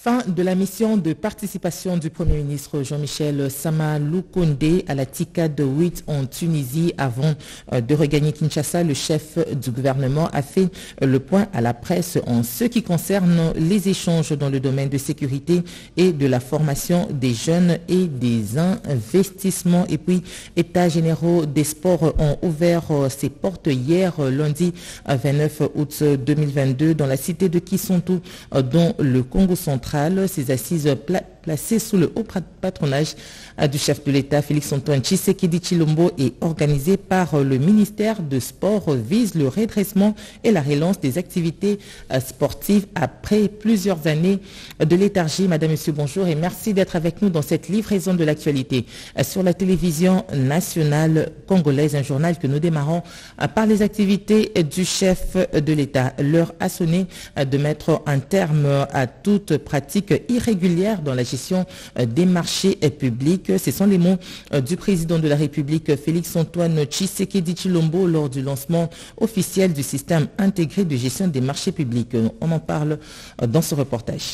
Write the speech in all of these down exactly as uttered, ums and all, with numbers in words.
Fin de la mission de participation du Premier ministre Jean-Michel Sama Lukonde à la TICAD huit en Tunisie. Avant de regagner Kinshasa, le chef du gouvernement a fait le point à la presse en ce qui concerne les échanges dans le domaine de sécurité et de la formation des jeunes et des investissements. Et puis, États généraux des sports ont ouvert ses portes hier, lundi vingt-neuf août deux mille vingt-deux, dans la cité de Kisontou, dans le Congo central. Ces assises pla placées sous le haut patronage du chef de l'État, Félix-Antoine Tshisekedi Tshilombo, et organisées par le ministère de Sport, vise le redressement et la relance des activités sportives après plusieurs années de léthargie. Madame, Monsieur, bonjour et merci d'être avec nous dans cette livraison de l'actualité sur la télévision nationale congolaise, un journal que nous démarrons par les activités du chef de l'État. L'heure a sonné de mettre un terme à toute pratique irrégulière dans la gestion des marchés publics. Ce sont les mots du président de la République, Félix-Antoine Tshisekedi Tshilombo, lors du lancement officiel du système intégré de gestion des marchés publics. On en parle dans ce reportage.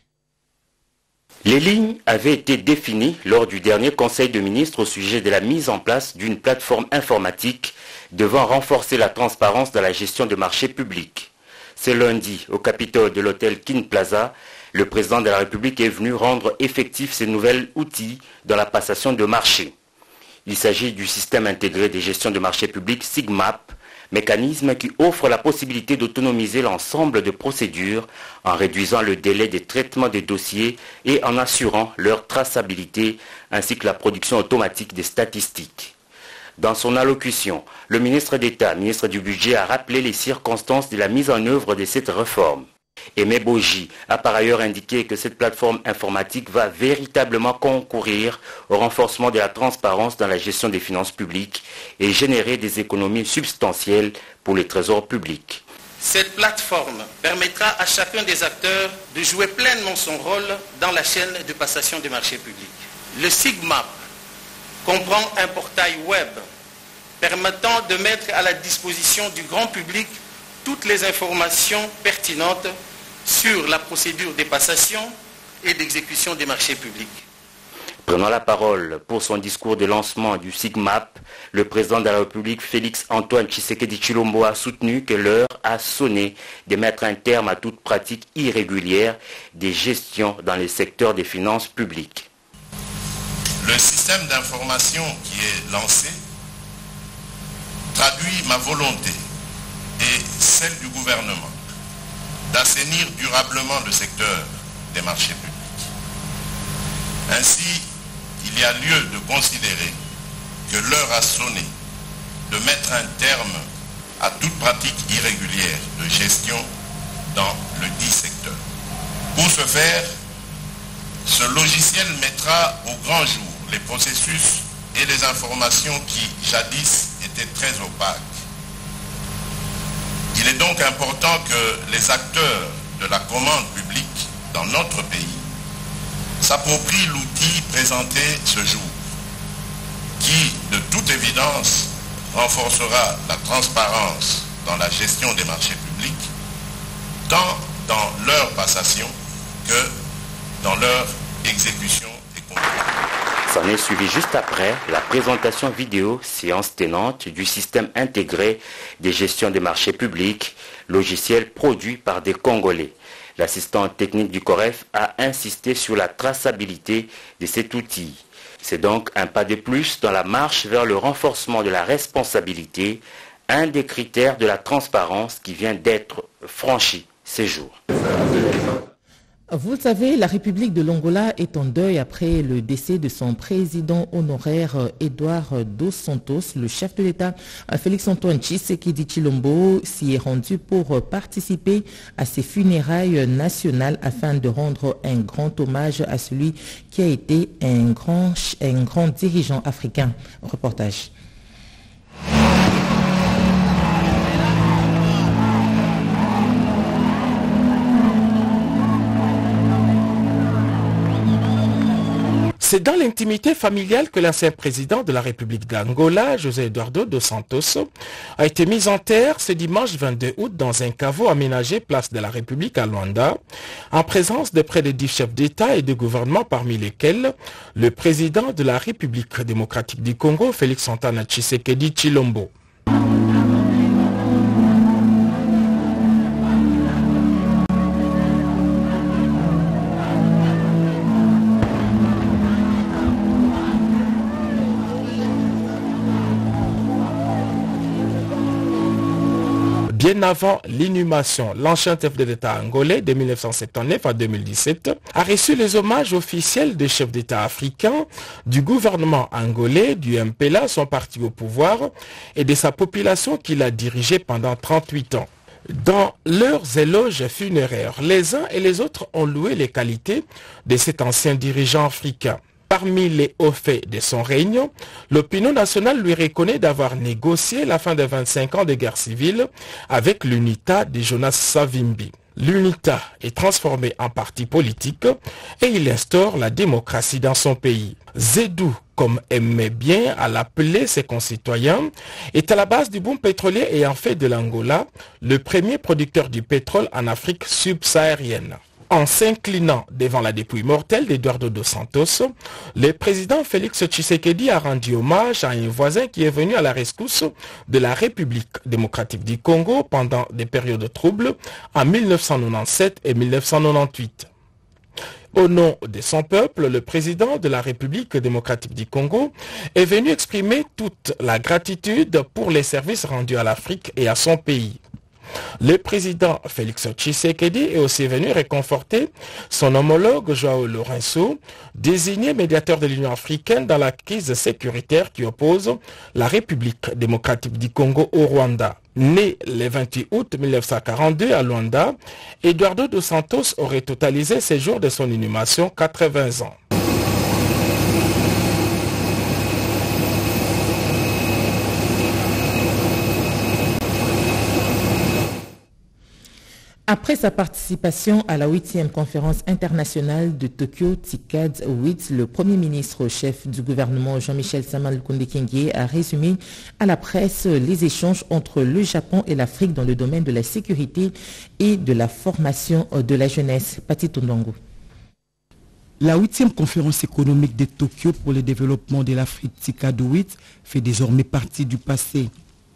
Les lignes avaient été définies lors du dernier Conseil de ministres au sujet de la mise en place d'une plateforme informatique devant renforcer la transparence dans la gestion des marchés publics. Ce lundi, au Capitole de l'hôtel Kin Plaza, le président de la République est venu rendre effectifs ces nouveaux outils dans la passation de marchés. Il s'agit du système intégré de gestion de marchés publics SIGMAP, mécanisme qui offre la possibilité d'autonomiser l'ensemble de procédures en réduisant le délai de traitement des dossiers et en assurant leur traçabilité ainsi que la production automatique des statistiques. Dans son allocution, le ministre d'État, ministre du Budget, a rappelé les circonstances de la mise en œuvre de cette réforme. Aimé Boji a par ailleurs indiqué que cette plateforme informatique va véritablement concourir au renforcement de la transparence dans la gestion des finances publiques et générer des économies substantielles pour les trésors publics. Cette plateforme permettra à chacun des acteurs de jouer pleinement son rôle dans la chaîne de passation des marchés publics. Le SIGMAP comprend un portail web permettant de mettre à la disposition du grand public toutes les informations pertinentes sur la procédure des passations et d'exécution des marchés publics. Prenant la parole pour son discours de lancement du SIGMAP, le président de la République, Félix-Antoine Tshisekedi Tshilombo, a soutenu que l'heure a sonné de mettre un terme à toute pratique irrégulière des gestions dans le secteur des finances publiques. Le système d'information qui est lancé traduit ma volonté et celle du gouvernement d'assainir durablement le secteur des marchés publics. Ainsi, il y a lieu de considérer que l'heure a sonné de mettre un terme à toute pratique irrégulière de gestion dans le dit secteur. Pour ce faire, ce logiciel mettra au grand jour les processus et les informations qui, jadis, étaient très opaques. Il est donc important que les acteurs de la commande publique dans notre pays s'approprient l'outil présenté ce jour, qui, de toute évidence, renforcera la transparence dans la gestion des marchés publics, tant dans leur passation que dans leur exécution et contrôle. S'en est suivi juste après la présentation vidéo séance tenante du système intégré de gestion des marchés publics, logiciel produit par des Congolais. L'assistant technique du COREF a insisté sur la traçabilité de cet outil. C'est donc un pas de plus dans la marche vers le renforcement de la responsabilité, un des critères de la transparence qui vient d'être franchi ces jours. Vous le savez, la République de l'Angola est en deuil après le décès de son président honoraire Edouard dos Santos. Le chef de l'État, Félix-Antoine Tshisekedi Tshilombo, s'y est rendu pour participer à ses funérailles nationales afin de rendre un grand hommage à celui qui a été un grand, un grand dirigeant africain. Reportage. C'est dans l'intimité familiale que l'ancien président de la République d'Angola, José Eduardo dos Santos, a été mis en terre ce dimanche vingt-deux août dans un caveau aménagé place de la République à Luanda, en présence de près de dix chefs d'État et de gouvernement, parmi lesquels le président de la République démocratique du Congo, Félix Antoine Tshisekedi Tshilombo. Bien avant l'inhumation, l'ancien chef de l'État angolais de mille neuf cent soixante-dix-neuf à deux mille dix-sept a reçu les hommages officiels des chefs d'État africains, du gouvernement angolais, du M P L A, son parti au pouvoir, et de sa population qu'il a dirigée pendant trente-huit ans. Dans leurs éloges funéraires, les uns et les autres ont loué les qualités de cet ancien dirigeant africain. Parmi les hauts faits de son règne, l'opinion nationale lui reconnaît d'avoir négocié la fin de vingt-cinq ans de guerre civile avec l'UNITA de Jonas Savimbi. L'UNITA est transformée en parti politique et il instaure la démocratie dans son pays. Zedou, comme aimait bien à l'appeler ses concitoyens, est à la base du boom pétrolier et en fait de l'Angola le premier producteur du pétrole en Afrique subsaharienne. En s'inclinant devant la dépouille mortelle d'Eduardo dos Santos, le président Félix Tshisekedi a rendu hommage à un voisin qui est venu à la rescousse de la République démocratique du Congo pendant des périodes troubles en mille neuf cent quatre-vingt-dix-sept et mille neuf cent quatre-vingt-dix-huit. Au nom de son peuple, le président de la République démocratique du Congo est venu exprimer toute la gratitude pour les services rendus à l'Afrique et à son pays. Le président Félix Tshisekedi est aussi venu réconforter son homologue Joao Lourenço, désigné médiateur de l'Union africaine dans la crise sécuritaire qui oppose la République démocratique du Congo au Rwanda. Né le vingt-huit août mille neuf cent quarante-deux à Luanda, Eduardo dos Santos aurait totalisé ses jours de son inhumation quatre-vingts ans. Après sa participation à la huitième conférence internationale de Tokyo T I C A D huit, le Premier ministre chef du gouvernement Jean-Michel Sama Lukonde Kyenge a résumé à la presse les échanges entre le Japon et l'Afrique dans le domaine de la sécurité et de la formation de la jeunesse. Pati Tondongo. La huitième conférence économique de Tokyo pour le développement de l'Afrique T I C A D huit fait désormais partie du passé.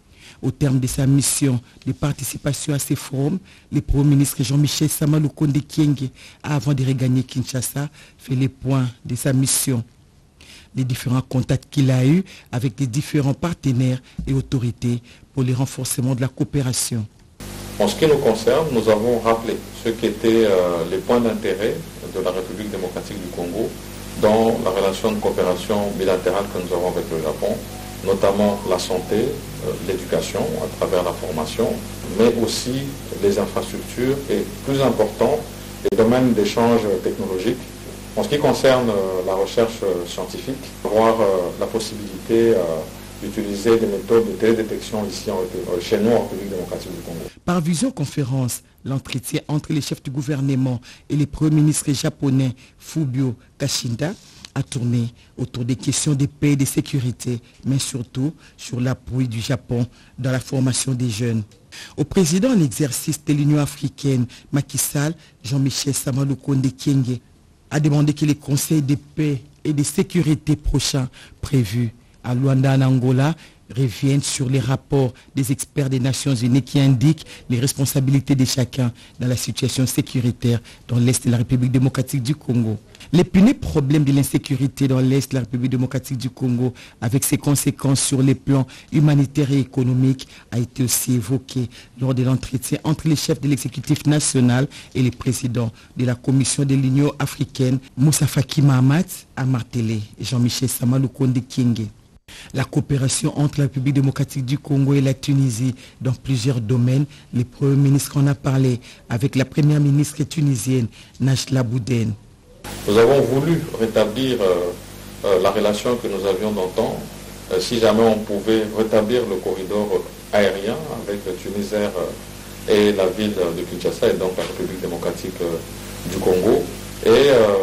Au terme de sa mission de participation à ces forums, le Premier ministre Jean-Michel Sama Lukonde Kyenge a, avant de regagner Kinshasa, fait les points de sa mission. Les différents contacts qu'il a eus avec les différents partenaires et autorités pour le renforcement de la coopération. En ce qui nous concerne, nous avons rappelé ce qui étaient euh, les points d'intérêt de la République démocratique du Congo dans la relation de coopération bilatérale que nous avons avec le Japon, notamment la santé, euh, l'éducation à travers la formation, mais aussi les infrastructures et, plus important, les domaines d'échange technologique. En ce qui concerne euh, la recherche euh, scientifique, avoir euh, la possibilité euh, d'utiliser des méthodes de télédétection ici en, euh, chez nous en République démocratique du Congo. Par visioconférence, l'entretien entre les chefs du gouvernement et les premiers ministres japonais Fumio Kishida a tourné autour des questions de paix et de sécurité, mais surtout sur l'appui du Japon dans la formation des jeunes. Au président en exercice de l'Union africaine, Macky Sall, Jean-Michel Sama Lukonde Kyenge a demandé que les conseils de paix et de sécurité prochains prévus à Luanda en Angola reviennent sur les rapports des experts des Nations Unies qui indiquent les responsabilités de chacun dans la situation sécuritaire dans l'Est de la République démocratique du Congo. L'épineux problème de l'insécurité dans l'Est de la République démocratique du Congo, avec ses conséquences sur les plans humanitaires et économiques, a été aussi évoqué lors de l'entretien entre les chefs de l'exécutif national et les présidents de la Commission de l'Union africaine. Moussa Faki Mahamat a martelé Jean-Michel Sama Lukonde Kyenge. La coopération entre la République démocratique du Congo et la Tunisie dans plusieurs domaines, le Premier ministre en a parlé avec la première ministre tunisienne, Najla Bouden. Nous avons voulu rétablir euh, euh, la relation que nous avions d'antan, euh, si jamais on pouvait rétablir le corridor aérien avec Tunis Air euh, et la ville de Kinshasa et donc la République démocratique euh, du Congo. Et euh,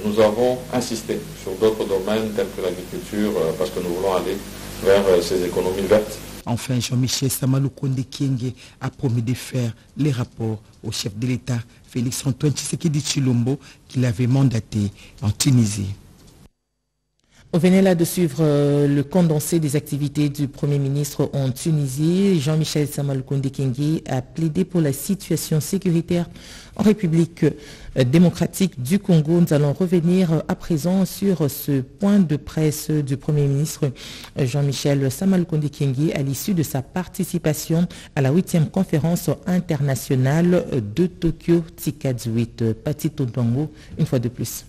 nous avons insisté sur d'autres domaines tels que l'agriculture parce que nous voulons aller vers ces économies vertes. Enfin, Jean-Michel Sama Lukonde Kyenge a promis de faire les rapports au chef de l'État, Félix Antoine Tshisekedi Tshilombo, qui l'avait mandaté en Tunisie. On venait là de suivre euh, le condensé des activités du Premier ministre en Tunisie. Jean-Michel Sama Lukonde Kyenge a plaidé pour la situation sécuritaire en République euh, démocratique du Congo. Nous allons revenir euh, à présent sur ce point de presse du Premier ministre euh, Jean-Michel Sama Lukonde Kyenge à l'issue de sa participation à la huitième conférence internationale de Tokyo T I C A D huit. Pati Tontongo, une fois de plus.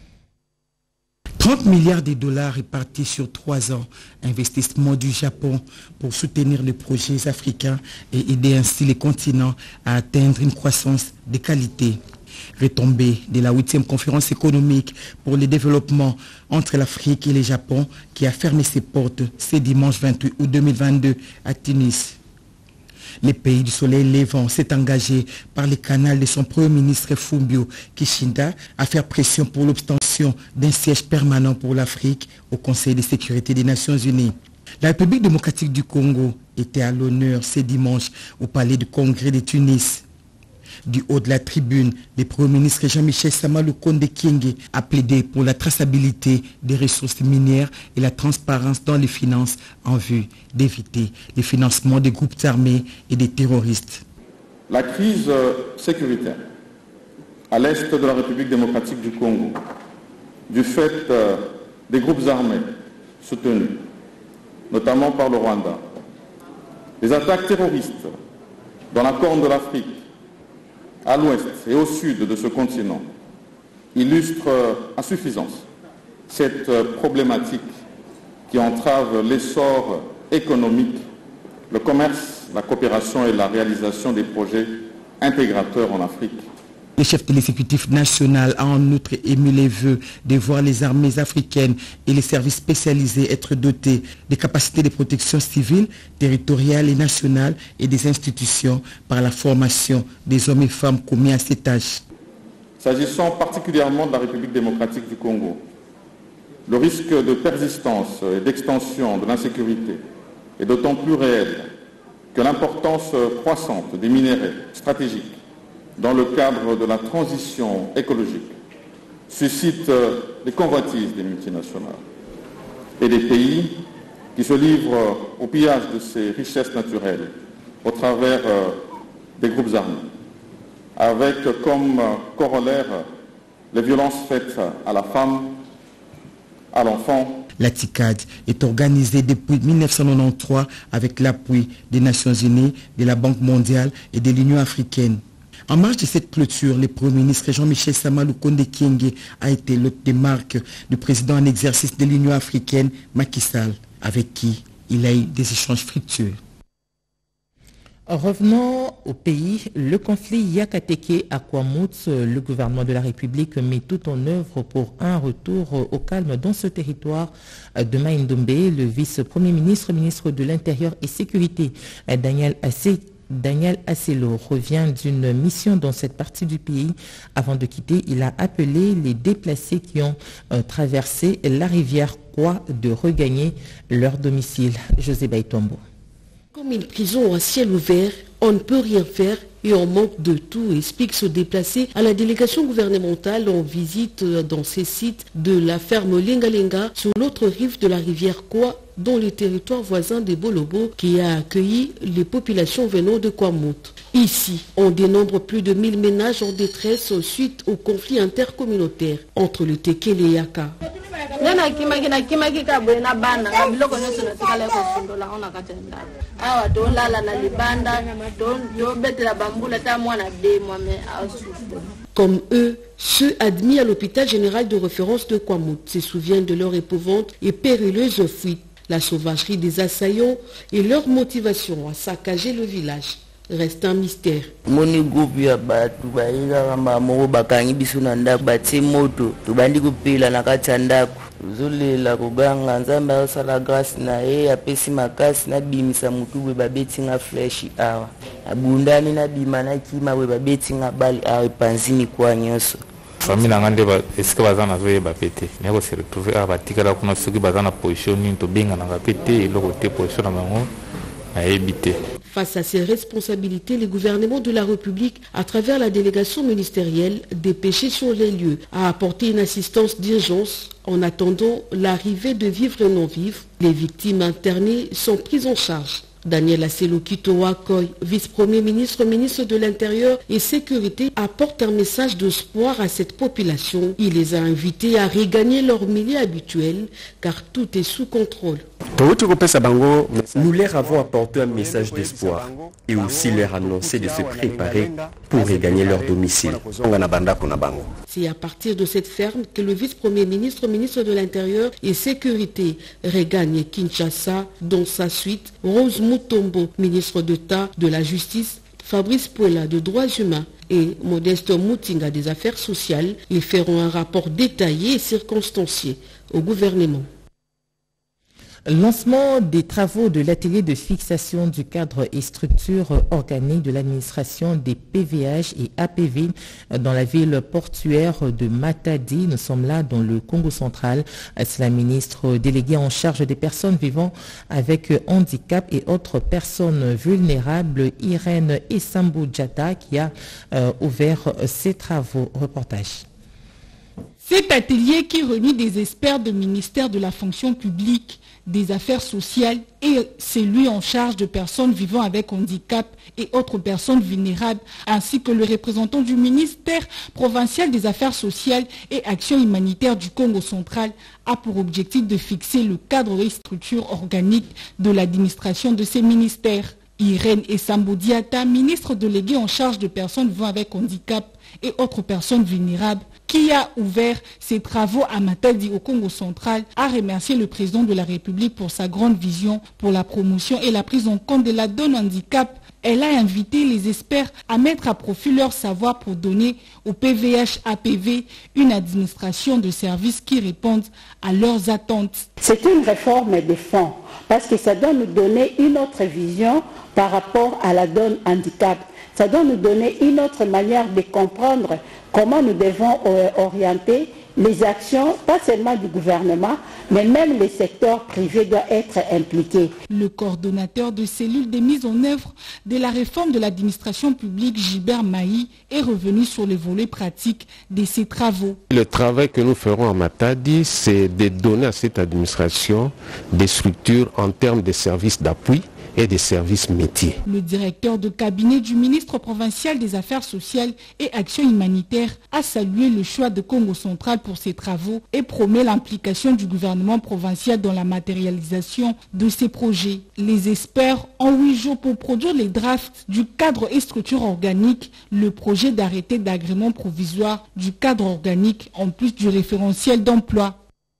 trente milliards de dollars répartis sur trois ans, investissement du Japon pour soutenir les projets africains et aider ainsi les continents à atteindre une croissance de qualité. Retombée de la huitième conférence économique pour le développement entre l'Afrique et le Japon qui a fermé ses portes ce dimanche vingt-huit août deux mille vingt-deux à Tunis. Les pays du soleil levant s'est engagé par le canal de son premier ministre Fumio Kishida à faire pression pour l'obtention d'un siège permanent pour l'Afrique au Conseil de sécurité des Nations Unies. La République démocratique du Congo était à l'honneur ce dimanche au palais du Congrès de Tunis. Du haut de la tribune, le Premier ministre Jean-Michel Sama Lukonde Kyenge a plaidé pour la traçabilité des ressources minières et la transparence dans les finances en vue d'éviter le financement des groupes armés et des terroristes. La crise sécuritaire à l'est de la République démocratique du Congo, du fait des groupes armés soutenus, notamment par le Rwanda, les attaques terroristes dans la Corne de l'Afrique, à l'ouest et au sud de ce continent, illustre à suffisance cette problématique qui entrave l'essor économique, le commerce, la coopération et la réalisation des projets intégrateurs en Afrique. Le chef de l'exécutif national a en outre émis les vœux de voir les armées africaines et les services spécialisés être dotés des capacités de protection civile, territoriale et nationale et des institutions par la formation des hommes et femmes commis à ces tâches. S'agissant particulièrement de la République démocratique du Congo, le risque de persistance et d'extension de l'insécurité est d'autant plus réel que l'importance croissante des minéraux stratégiques dans le cadre de la transition écologique suscite les convoitises des multinationales et des pays qui se livrent au pillage de ces richesses naturelles au travers des groupes armés, avec comme corollaire les violences faites à la femme, à l'enfant. La T I C A D est organisée depuis mille neuf cent quatre-vingt-treize avec l'appui des Nations Unies, de la Banque mondiale et de l'Union africaine. En marge de cette clôture, le Premier ministre Jean-Michel Sama Lukonde Kyenge a été l'hôte de marque du président en exercice de l'Union africaine, Macky Sall, avec qui il a eu des échanges fructueux. Revenons au pays. Le conflit Yakateke à Kwamouth, le gouvernement de la République met tout en œuvre pour un retour au calme dans ce territoire de Maïndombe. Le vice-premier ministre, ministre de l'Intérieur et Sécurité, Daniel Assé, Daniel Asselo revient d'une mission dans cette partie du pays. Avant de quitter, il a appelé les déplacés qui ont euh, traversé la rivière Kwa de regagner leur domicile. José Baïtombo. Comme une prison à ciel ouvert, on ne peut rien faire et on manque de tout, explique se déplacer à la délégation gouvernementale en visite dans ces sites de la ferme Lenga-Lenga sur l'autre rive de la rivière Kwa, dans le territoire voisin des Bolobo, qui a accueilli les populations venant de Kwamouth. Ici, on dénombre plus de mille ménages en détresse suite au conflit intercommunautaire entre le Tekele et Yaka. Comme eux, ceux admis à l'hôpital général de référence de Kwamouth se souviennent de leur épouvante et périlleuse fuite, la sauvagerie des assaillants et leur motivation à saccager le village reste un mystère. Zolela kuganga nzambe asala grâce na e apesi makasi na bimisa mutu bwe babeti nga flesh awa abundani na bima na kima bwe babeti nga bali awa panzini kwa nyoso famille na ngande ba est-ce que bazana zoye ba pété mais ko se retrouver à batikala kuna soki bazana position ni to benga na pété le côté position na bango à éviter. Face à ces responsabilités, le gouvernement de la République, à travers la délégation ministérielle, dépêchée sur les lieux, a apporté une assistance d'urgence en attendant l'arrivée de vivres et non-vivres. Les victimes internées sont prises en charge. Daniel Asselokitoa Koy, vice-premier ministre, ministre de l'Intérieur et Sécurité, apporte un message d'espoir à cette population. Il les a invités à regagner leur milieu habituel car tout est sous contrôle. Nous leur avons apporté un message d'espoir et aussi leur annoncé de se préparer pour regagner leur domicile. C'est à partir de cette ferme que le vice-premier ministre, ministre de l'Intérieur et Sécurité regagne Kinshasa, dont sa suite Rose Mutombo, ministre d'État de la Justice, Fabrice Pouela de Droits Humains et Modeste Moutinga des Affaires Sociales. Ils feront un rapport détaillé et circonstancié au gouvernement. Lancement des travaux de l'atelier de fixation du cadre et structure organique de l'administration des P V H et A P V dans la ville portuaire de Matadi. Nous sommes là dans le Congo central. C'est la ministre déléguée en charge des personnes vivant avec handicap et autres personnes vulnérables, Irène Esambou-Diata, qui a euh, ouvert ces travaux. Reportage. Cet atelier qui réunit des experts du ministère de la fonction publique, des affaires sociales et celui en charge de personnes vivant avec handicap et autres personnes vulnérables, ainsi que le représentant du ministère provincial des affaires sociales et actions humanitaires du Congo central, a pour objectif de fixer le cadre et structure organique de l'administration de ces ministères. Irène Esambou-Diata, ministre déléguée en charge de personnes vivant avec handicap et autres personnes vulnérables, qui a ouvert ses travaux à Matadi au Congo central, a remercié le président de la République pour sa grande vision pour la promotion et la prise en compte de la donne handicap. Elle a invité les experts à mettre à profit leur savoir pour donner au P V H A P V une administration de services qui répondent à leurs attentes. C'est une réforme de fond parce que ça doit nous donner une autre vision par rapport à la donne handicap. Ça doit nous donner une autre manière de comprendre comment nous devons orienter les actions, pas seulement du gouvernement, mais même les secteurs privés doivent être impliqués. Le coordonnateur de cellule de mise en œuvre de la réforme de l'administration publique, Gilbert Maï, est revenu sur les volets pratiques de ces travaux. Le travail que nous ferons à Matadi, c'est de donner à cette administration des structures en termes de services d'appui et des services métiers. Le directeur de cabinet du ministre provincial des Affaires sociales et actions humanitaires a salué le choix de Congo central pour ces travaux et promet l'implication du gouvernement provincial dans la matérialisation de ces projets. Les experts ont huit jours pour produire les drafts du cadre et structure organique, le projet d'arrêté d'agrément provisoire du cadre organique en plus du référentiel d'emploi.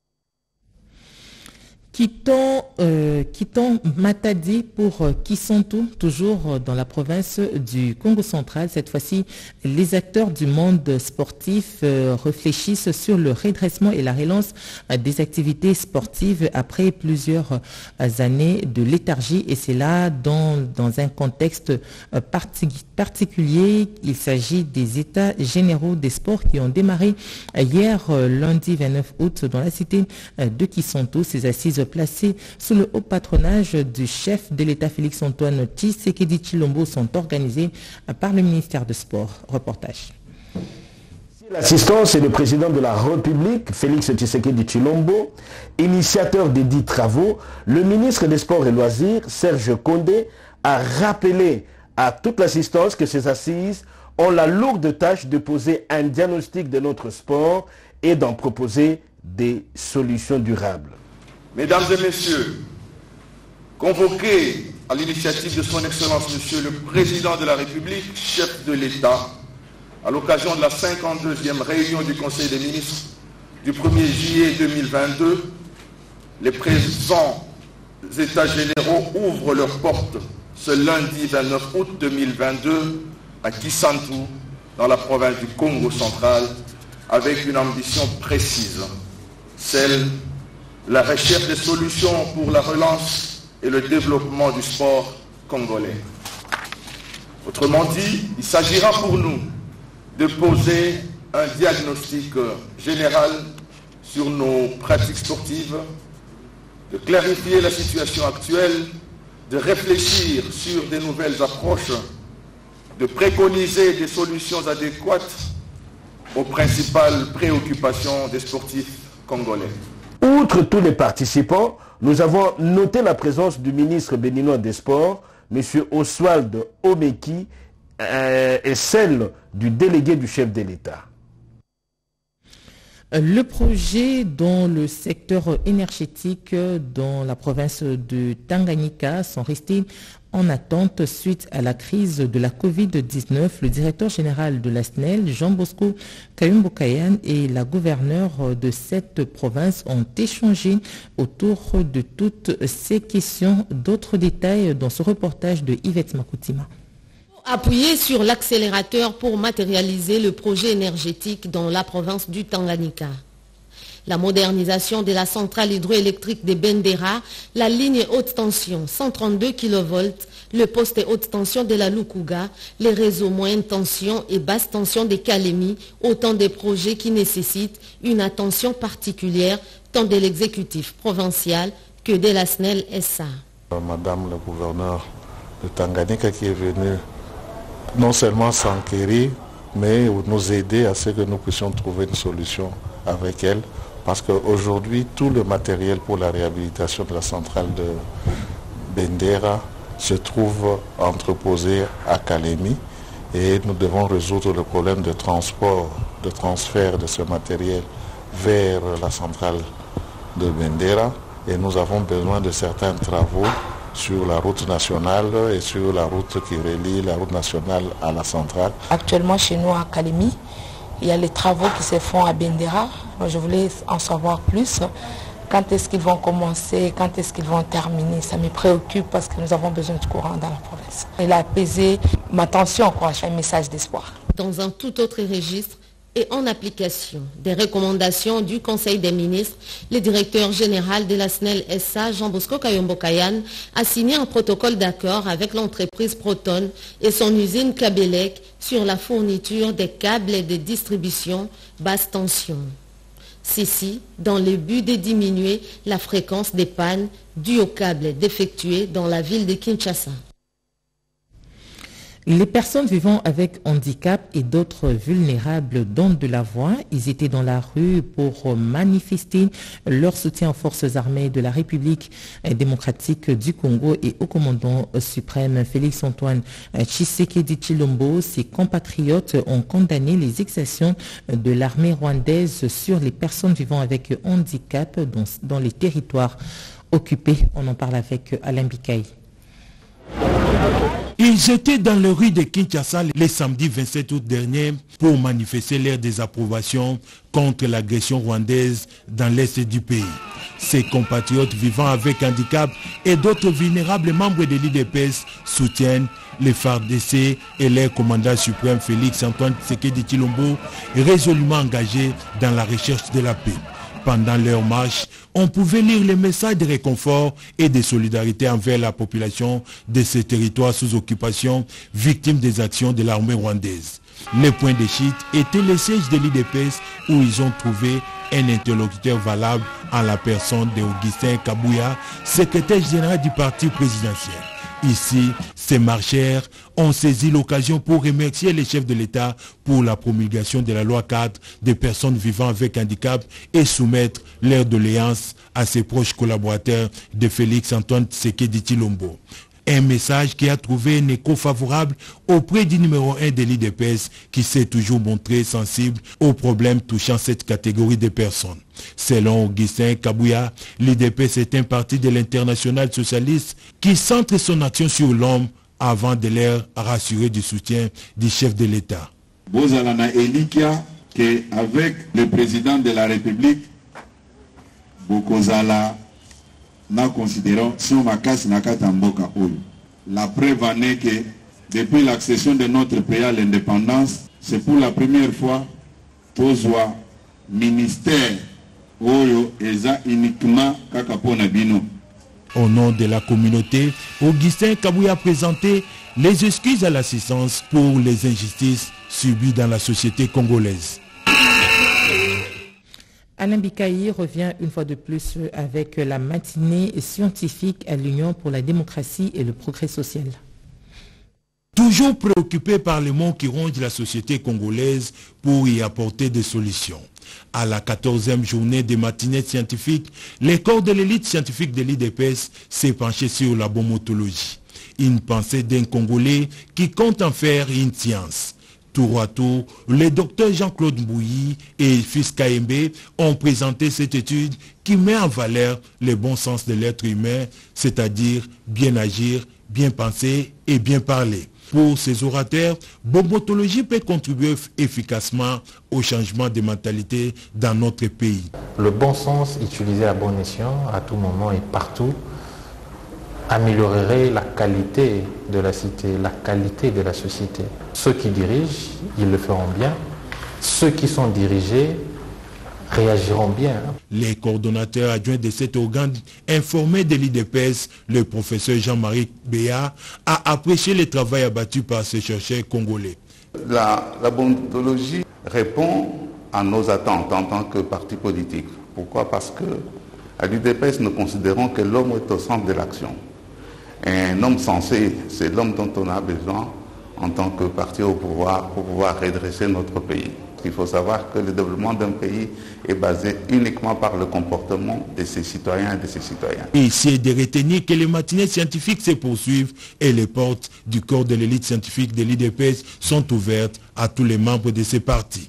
Quittons, euh, quittons Matadi pour euh, Kisontou, toujours dans la province du Congo central. Cette fois-ci, les acteurs du monde sportif euh, réfléchissent sur le redressement et la relance euh, des activités sportives après plusieurs euh, années de léthargie. Et c'est là dans, dans un contexte euh, parti particulier. Il s'agit des états généraux des sports qui ont démarré euh, hier, euh, lundi vingt-neuf août, dans la cité euh, de Kisontou. Ces assises placés sous le haut patronage du chef de l'État Félix-Antoine Tshisekedi Tshilombo sont organisés par le ministère des Sports. Reportage. L'assistance est le président de la République, Félix Tshisekedi Tshilombo, initiateur des dix travaux. Le ministre des Sports et Loisirs, Serge Kondé, a rappelé à toute l'assistance que ces assises ont la lourde tâche de poser un diagnostic de notre sport et d'en proposer des solutions durables. Mesdames et messieurs, convoqué à l'initiative de son Excellence Monsieur le Président de la République, chef de l'État, à l'occasion de la cinquante-deuxième réunion du Conseil des ministres du premier juillet deux mille vingt-deux, les présents États généraux ouvrent leurs portes ce lundi vingt-neuf août deux mille vingt-deux à Kisantu, dans la province du Congo central, avec une ambition précise, celle la recherche de solutions pour la relance et le développement du sport congolais. Autrement dit, il s'agira pour nous de poser un diagnostic général sur nos pratiques sportives, de clarifier la situation actuelle, de réfléchir sur des nouvelles approches, de préconiser des solutions adéquates aux principales préoccupations des sportifs congolais. Outre tous les participants, nous avons noté la présence du ministre béninois des Sports, M. Oswald Omeki, euh, et celle du délégué du chef de l'État. Le projet dans le secteur énergétique dans la province de Tanganyika sont restés en attente suite à la crise de la covid dix-neuf. Le directeur général de la S N E L, Jean Bosco Kayumbo-Kayan, et la gouverneure de cette province ont échangé autour de toutes ces questions. D'autres détails dans ce reportage de Yvette Makoutima. Appuyer sur l'accélérateur pour matérialiser le projet énergétique dans la province du Tanganyika. La modernisation de la centrale hydroélectrique de Bendera, la ligne haute tension cent trente-deux kilovolts, le poste haute tension de la Lukuga, les réseaux moyenne tension et basse tension de Kalemi, autant de projets qui nécessitent une attention particulière tant de l'exécutif provincial que de la S N E L S A. Madame la gouverneure de Tanganyika qui est venue non seulement s'enquérir, mais nous aider à ce que nous puissions trouver une solution avec elle. Parce qu'aujourd'hui, tout le matériel pour la réhabilitation de la centrale de Bendera se trouve entreposé à Kalemi et nous devons résoudre le problème de transport, de transfert de ce matériel vers la centrale de Bendera et nous avons besoin de certains travaux sur la route nationale et sur la route qui relie la route nationale à la centrale. Actuellement chez nous à Kalemi, il y a les travaux qui se font à Bendera. Je voulais en savoir plus. Quand est-ce qu'ils vont commencer? Quand est-ce qu'ils vont terminer? Ça me préoccupe parce que nous avons besoin de courant dans la province. Il a apaisé ma tension, quoi. J'ai un message d'espoir. Dans un tout autre registre et en application des recommandations du Conseil des ministres, le directeur général de la S N E L S A, Jean Bosco Kayumbo-Kayan, a signé un protocole d'accord avec l'entreprise Proton et son usine Kabelec sur la fourniture des câbles de distribution basse tension. Ceci dans le but de diminuer la fréquence des pannes dues aux câbles défectués dans la ville de Kinshasa. Les personnes vivant avec handicap et d'autres vulnérables donnent de la voix. Ils étaient dans la rue pour manifester leur soutien aux forces armées de la République démocratique du Congo et au commandant suprême Félix Antoine Tshisekedi Tshilombo. Ses compatriotes ont condamné les exactions de l'armée rwandaise sur les personnes vivant avec handicap dans, dans les territoires occupés. On en parle avec Alain Bikaï. Ils étaient dans les rues de Kinshasa le samedi vingt-sept août dernier pour manifester leur désapprobation contre l'agression rwandaise dans l'est du pays. Ses compatriotes vivant avec handicap et d'autres vulnérables membres de l'I D P S soutiennent les F A R D C et leur commandant suprême Félix Antoine Tshisekedi Tshilombo résolument engagés dans la recherche de la paix. Pendant leur marche, on pouvait lire les messages de réconfort et de solidarité envers la population de ces territoires sous occupation, victimes des actions de l'armée rwandaise. Le point de chute était le siège de l'I D P S où ils ont trouvé un interlocuteur valable en la personne d'Augustin Kabouya, secrétaire général du parti présidentiel. Ici, ces marcheurs ont saisi l'occasion pour remercier les chefs de l'État pour la promulgation de la loi cadre des personnes vivant avec handicap et soumettre leurs doléances à ses proches collaborateurs de Félix Antoine Tshisekedi Tshilombo. Un message qui a trouvé un écho favorable auprès du numéro un de l'I D P S qui s'est toujours montré sensible aux problèmes touchant cette catégorie de personnes. Selon Augustin Kabouya, l'I D P S est un parti de l'international socialiste qui centre son action sur l'homme avant de leur rassurer du soutien du chef de l'État. Bozalana Elikia, qu'avec le président de la République, Bokozala, nous considérons la preuve en est que depuis l'accession de notre pays à l'indépendance, c'est pour la première fois Tozwa ministère Oyo Eza uniquement Kakapona Bino. Au nom de la communauté, Augustin Kabouya a présenté les excuses à l'assistance pour les injustices subies dans la société congolaise. Alain Bikaï revient une fois de plus avec la matinée scientifique à l'Union pour la démocratie et le progrès social. Toujours préoccupé par les maux qui rongent la société congolaise pour y apporter des solutions. À la quatorzième journée des matinées scientifiques, le corps de l'élite scientifique de l'I D P S s'est penché sur la bomotologie. Une pensée d'un Congolais qui compte en faire une science. Tour à tour, les docteurs Jean-Claude Mbouyi et Fils Kaembe ont présenté cette étude qui met en valeur le bon sens de l'être humain, c'est-à-dire bien agir, bien penser et bien parler. Pour ces orateurs, bomotologie peut contribuer efficacement au changement de mentalité dans notre pays. Le bon sens utilisé à bon escient, à tout moment et partout, améliorerait la qualité de la cité, la qualité de la société. Ceux qui dirigent, ils le feront bien. Ceux qui sont dirigés réagiront bien. Les coordonnateurs adjoints de cet organe informé de l'I D P S, le professeur Jean-Marie Béa, a apprécié le travail abattu par ces chercheurs congolais. La, la bomotologie répond à nos attentes en tant que parti politique. Pourquoi? Parce que à l'U D P S, nous considérons que l'homme est au centre de l'action. Un homme sensé, c'est l'homme dont on a besoin en tant que parti au pouvoir pour pouvoir redresser notre pays. Il faut savoir que le développement d'un pays est basé uniquement par le comportement de ses citoyens et de ses citoyens. Ici est de retenir que les matinées scientifiques se poursuivent et les portes du corps de l'élite scientifique de l'I D P S sont ouvertes à tous les membres de ces partis.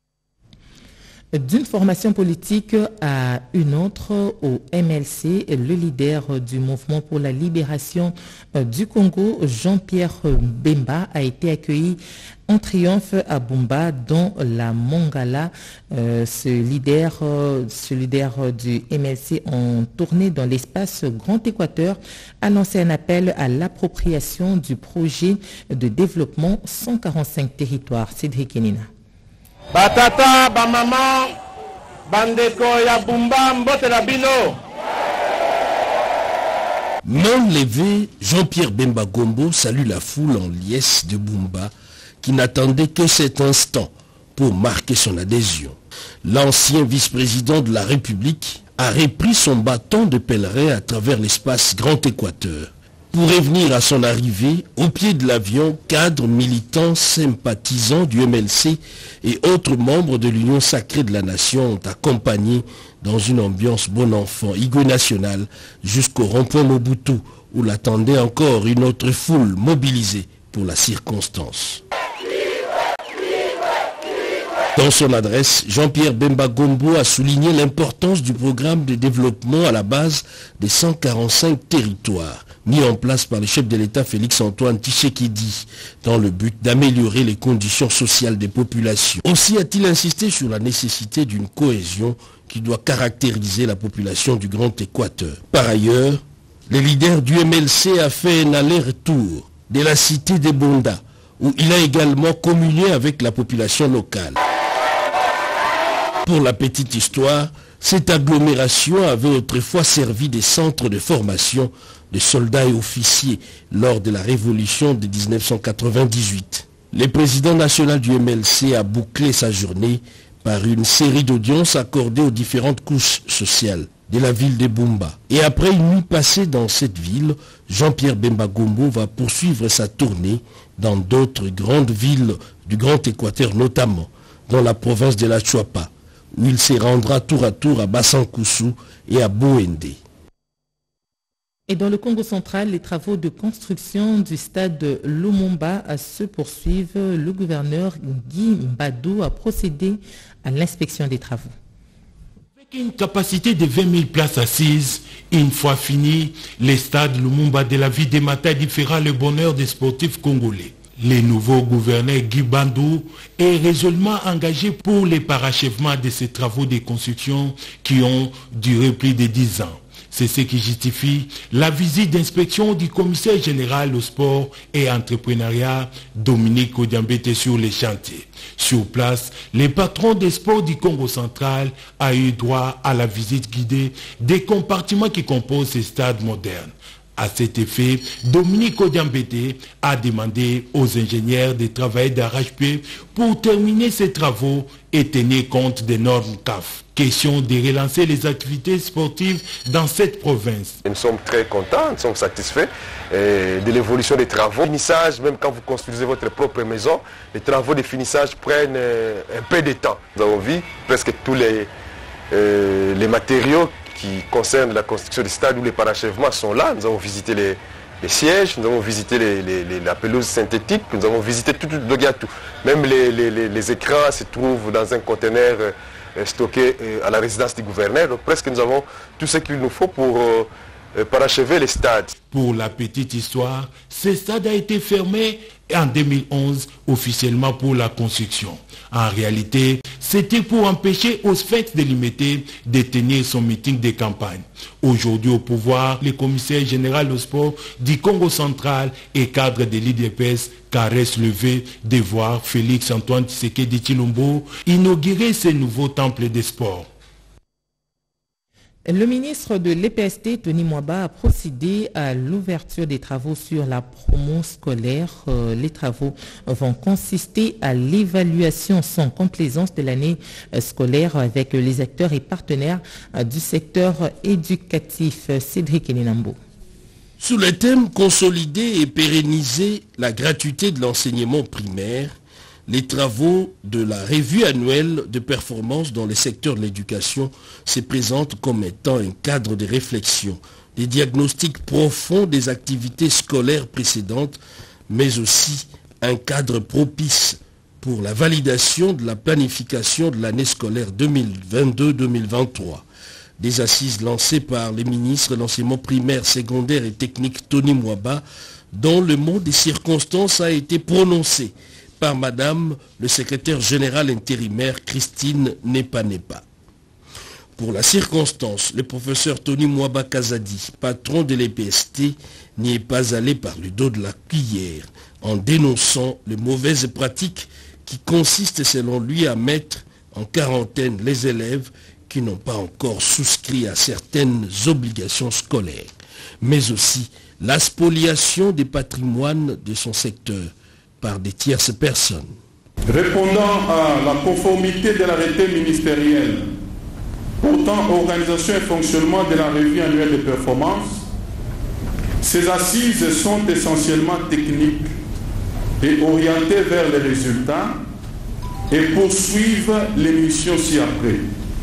D'une formation politique à une autre, au M L C, le leader du mouvement pour la libération du Congo, Jean-Pierre Bemba, a été accueilli en triomphe à Bumba, dans la Mongala. Euh, ce, leader, euh, ce leader du M L C, en tournée dans l'espace Grand Équateur, a lancé un appel à l'appropriation du projet de développement cent quarante-cinq territoires. Cédric Kenina. Batata, bamama, bandeko ya Bumba, mbote la bino. Main levée, Jean-Pierre Bemba Gombo salue la foule en liesse de Bumba qui n'attendait que cet instant pour marquer son adhésion. L'ancien vice-président de la République a repris son bâton de pèlerin à travers l'espace Grand Équateur. Pour revenir à son arrivée, au pied de l'avion, cadres, militants, sympathisants du M L C et autres membres de l'Union sacrée de la nation ont accompagné dans une ambiance bon enfant, Igwe national, jusqu'au rond-point Mobutu, où l'attendait encore une autre foule mobilisée pour la circonstance. Dans son adresse, Jean-Pierre Bemba Gombo a souligné l'importance du programme de développement à la base des cent quarante-cinq territoires mis en place par le chef de l'État Félix-Antoine Tshisekedi dans le but d'améliorer les conditions sociales des populations. Aussi a-t-il insisté sur la nécessité d'une cohésion qui doit caractériser la population du Grand Équateur. Par ailleurs, le leader du M L C a fait un aller-retour de la cité de Bonda, où il a également communié avec la population locale. Pour la petite histoire, cette agglomération avait autrefois servi de centre de formation de soldats et officiers lors de la révolution de mille neuf cent quatre-vingt-dix-huit. Le président national du M L C a bouclé sa journée par une série d'audiences accordées aux différentes couches sociales de la ville de Bumba. Et après une nuit passée dans cette ville, Jean-Pierre Bemba Gombo va poursuivre sa tournée dans d'autres grandes villes du Grand Équateur, notamment dans la province de la Chuapa, où il se rendra tour à tour à Bassankoussou et à Boende. Et dans le Congo central, les travaux de construction du stade de Lumumba se poursuivent. Le gouverneur Guy Mbadou a procédé à l'inspection des travaux. Avec une capacité de vingt mille places assises, une fois fini, le stade Lumumba de la ville de Matadi fera le bonheur des sportifs congolais. Le nouveau gouverneur Guy Mbadou est résolument engagé pour le parachèvement de ces travaux de construction qui ont duré plus de dix ans. C'est ce qui justifie la visite d'inspection du commissaire général au sport et entrepreneuriat, Dominique Odiambete, sur les chantiers. Sur place, le patron des sports du Congo central a eu droit à la visite guidée des compartiments qui composent ces stades modernes. À cet effet, Dominique Odiambete a demandé aux ingénieurs de travailler d'arrache-pied pour terminer ces travaux et tenir compte des normes C A F. Question de relancer les activités sportives dans cette province. Nous sommes très contents, nous sommes satisfaits euh, de l'évolution des travaux. Finissage, même quand vous construisez votre propre maison, les travaux de finissage prennent euh, un peu de temps. Nous avons vu presque tous les, euh, les matériaux qui concernent la construction des stades où les parachèvements sont là. Nous avons visité les, les sièges, nous avons visité les, les, les, la pelouse synthétique, nous avons visité tout, tout, tout, tout. Même les, les, les, les écrans se trouvent dans un conteneur euh, stocké euh, à la résidence du gouverneur. Donc presque nous avons tout ce qu'il nous faut pour euh, euh, parachever les stades. Pour la petite histoire, ce stade a été fermé en deux mille onze officiellement pour la construction. En réalité, c'était pour empêcher au Sphinx de Limité de tenir son meeting de campagne. Aujourd'hui au pouvoir, le commissaire général au sport du Congo central et cadre de l'I D P S caresse le vœu de voir Félix Antoine Tshisekedi Tshilombo inaugurer ce nouveau temple des sports. Le ministre de l'E P S T, Tony Mwaba, a procédé à l'ouverture des travaux sur la promo scolaire. Euh, les travaux vont consister à l'évaluation sans complaisance de l'année scolaire avec les acteurs et partenaires euh, du secteur éducatif. Cédric Elinambo. Sous le thème « Consolider et pérenniser la gratuité de l'enseignement primaire », les travaux de la revue annuelle de performance dans le secteur de l'éducation se présentent comme étant un cadre de réflexion, des diagnostics profonds des activités scolaires précédentes, mais aussi un cadre propice pour la validation de la planification de l'année scolaire deux mille vingt-deux deux mille vingt-trois. Des assises lancées par les ministres de l'enseignement primaire, secondaire et technique Tony Mwaba, dont le mot des circonstances a été prononcé par Madame le secrétaire général intérimaire Christine Nepa-Nepa. Pour la circonstance, le professeur Tony Mwaba Kazadi, patron de l'E P S T, n'y est pas allé par le dos de la cuillère en dénonçant les mauvaises pratiques qui consistent selon lui à mettre en quarantaine les élèves qui n'ont pas encore souscrit à certaines obligations scolaires, mais aussi la spoliation des patrimoines de son secteur par des tierces personnes. Répondant à la conformité de l'arrêté ministériel portant organisation et fonctionnement de la revue annuelle de performance, ces assises sont essentiellement techniques et orientées vers les résultats et poursuivent les missions ci-après.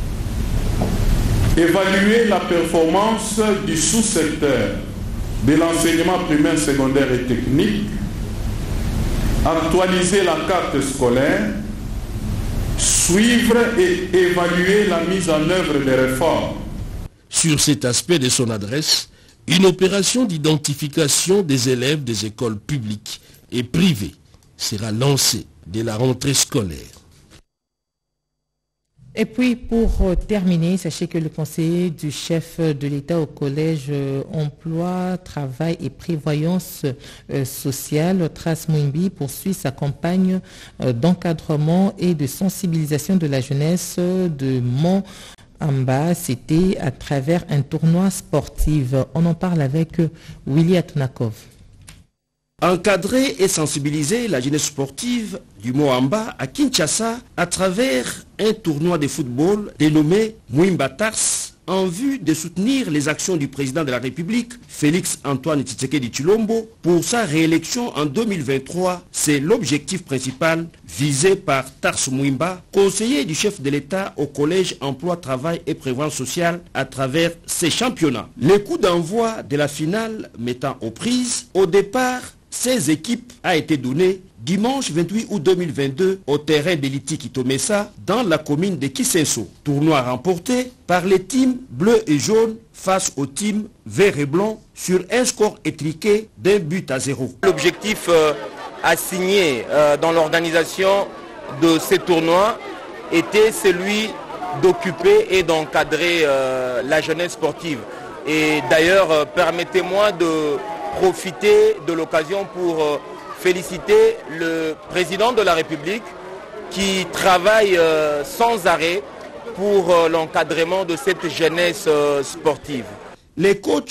Évaluer la performance du sous-secteur de l'enseignement primaire, secondaire et technique, actualiser la carte scolaire, suivre et évaluer la mise en œuvre des réformes. Sur cet aspect de son adresse, une opération d'identification des élèves des écoles publiques et privées sera lancée dès la rentrée scolaire. Et puis pour terminer, sachez que le conseiller du chef de l'État au collège euh, emploi, travail et prévoyance euh, sociale, Trace Mouimbi, poursuit sa campagne euh, d'encadrement et de sensibilisation de la jeunesse de Mont-Amba. C'était à travers un tournoi sportif. On en parle avec euh, Willy Atunakov. Encadrer et sensibiliser la jeunesse sportive du Mont-Amba à Kinshasa à travers un tournoi de football dénommé Mouimba Tars en vue de soutenir les actions du président de la République, Félix Antoine Tshisekedi Tshilombo, pour sa réélection en deux mille vingt-trois. C'est l'objectif principal visé par Tars Mouimba, conseiller du chef de l'État au collège emploi, travail et prévoyance sociale à travers ces championnats. Le coup d'envoi de la finale mettant aux prises, au départ, ces équipes a été donné dimanche vingt-huit août deux mille vingt-deux au terrain de l'Itiki Tomesa dans la commune de Kisenso. Tournoi remporté par les teams bleu et jaune face aux teams vert et blanc sur un score étriqué d'un but à zéro. L'objectif euh, assigné euh, dans l'organisation de ces tournois était celui d'occuper et d'encadrer euh, la jeunesse sportive. Et d'ailleurs, euh, permettez-moi de profiter de l'occasion pour euh, féliciter le président de la République qui travaille euh, sans arrêt pour euh, l'encadrement de cette jeunesse euh, sportive. Les coachs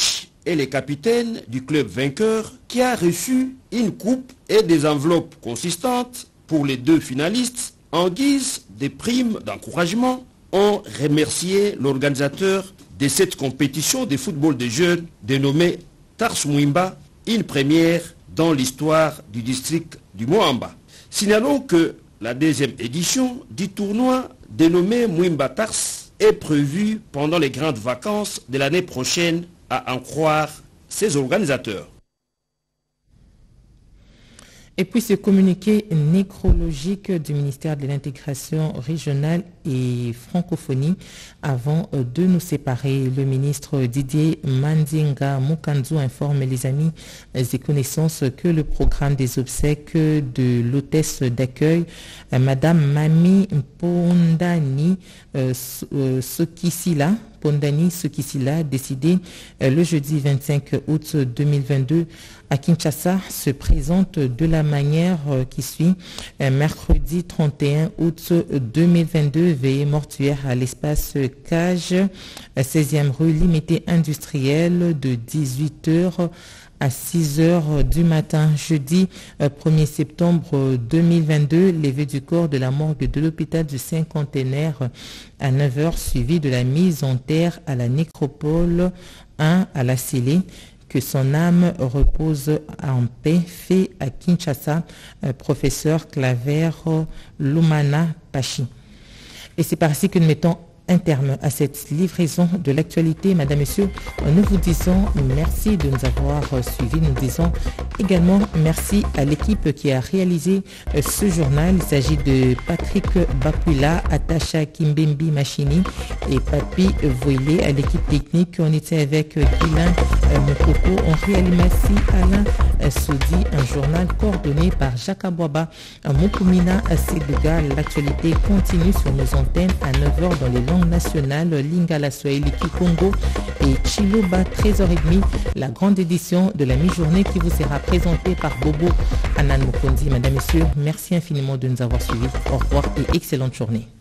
est le capitaine du club vainqueur qui a reçu une coupe et des enveloppes consistantes pour les deux finalistes en guise de primes d'encouragement. Ont remercié l'organisateur de cette compétition de football des jeunes dénommée Tars Muimba, une première dans l'histoire du district du Moamba. Signalons que la deuxième édition du tournoi dénommé Muimba Tars est prévue pendant les grandes vacances de l'année prochaine, à en croire ses organisateurs. Et puis ce communiqué nécrologique du ministère de l'intégration régionale et francophonie. Avant de nous séparer, le ministre Didier Mandinga Mukanzu informe les amis et connaissances que le programme des obsèques de l'hôtesse d'accueil, Madame Mami Pondani euh, Sokisila, Pondani Sokisila, décidé euh, le jeudi vingt-cinq août deux mille vingt-deux à Kinshasa, se présente de la manière euh, qui suit. Euh, mercredi trente et un août deux mille vingt-deux, veillée mortuaire à l'espace Cage, seizième rue Limité Industrielle, de dix-huit heures à six heures du matin. Jeudi premier septembre deux mille vingt-deux, levée du corps de la morgue de l'hôpital du Cinquantenaire à neuf heures, suivi de la mise en terre à la nécropole un à la Scellée. Que son âme repose en paix, fait à Kinshasa, professeur Claver Lumana Pachi. Et c'est par ici que nous mettons un terme à cette livraison de l'actualité. Madame, Monsieur, nous vous disons merci de nous avoir suivis. Nous disons également merci à l'équipe qui a réalisé ce journal. Il s'agit de Patrick Bakula, Atacha Kimbembi Machini et Papi Voile à l'équipe technique. On était avec Guilain Mokoko. On réanimation Alain Soudi, un journal coordonné par Jacques Abouaba. Mokumina Sédouga. L'actualité continue sur nos antennes à neuf heures dans les langues nationales Lingala Swahili Kikongo et Chiloba treize heures trente, la grande édition de la mi-journée qui vous sera présentée par Bobo Anan Mokondi. Madame, Messieurs, merci infiniment de nous avoir suivis. Au revoir et excellente journée.